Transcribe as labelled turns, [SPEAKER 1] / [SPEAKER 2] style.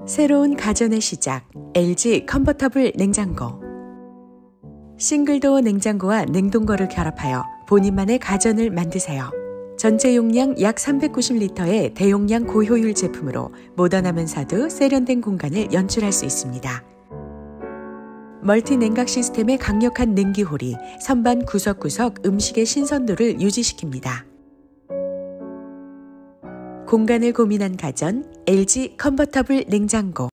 [SPEAKER 1] 새로운 가전의 시작, LG 컨버터블 냉장고. 싱글도어 냉장고와 냉동고를 결합하여 본인만의 가전을 만드세요. 전체 용량 약 390리터의 대용량 고효율 제품으로 모던하면서도 세련된 공간을 연출할 수 있습니다. 멀티 냉각 시스템의 강력한 냉기홀이 선반 구석구석 음식의 신선도를 유지시킵니다. 공간을 고민한 가전, LG 컨버터블 냉장고.